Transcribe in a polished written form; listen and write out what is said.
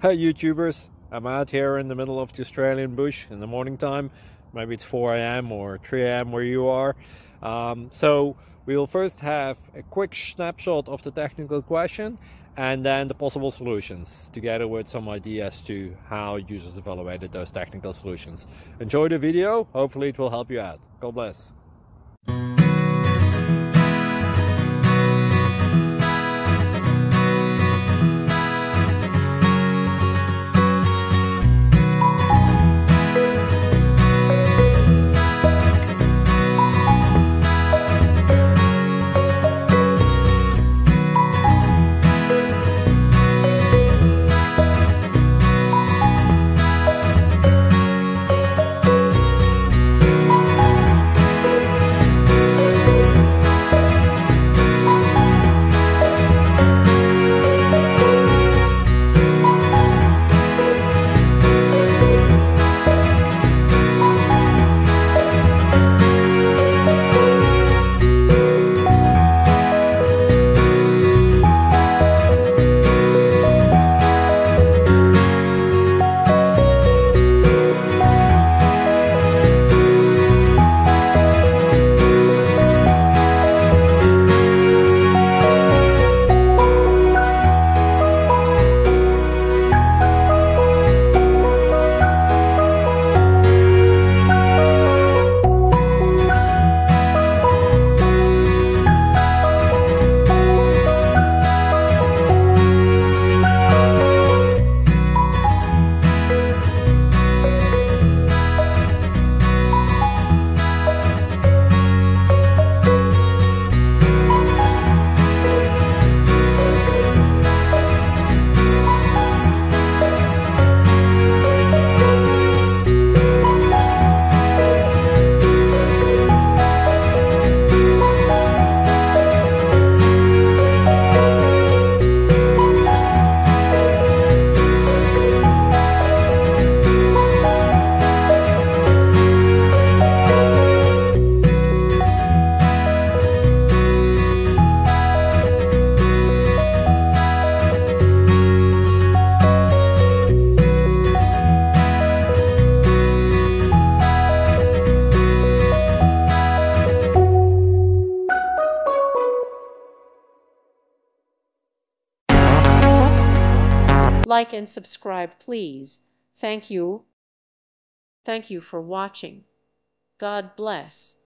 Hey YouTubers, I'm out here in the middle of the Australian bush in the morning time. Maybe it's 4 a.m. or 3 a.m. where you are. So we'll first have a quick snapshot of the technical question and then the possible solutions, together with some ideas to how users evaluated those technical solutions. Enjoy the video, hopefully it will help you out. God bless. Like and subscribe, please. Thank you. Thank you for watching. God bless.